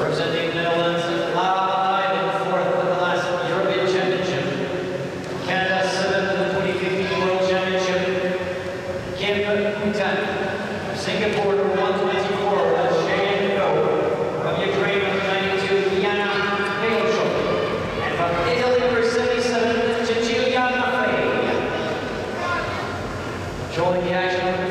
Representing the Netherlands, Lara in fourth at the last European Championship. Canada seventh in the 2015 World Championship. Kim Bhutan. Singapore 124, Shane Go. From Ukraine 92, Yana Neoshok. And from Italy number 77, Cecilia Maffei. Controlling the action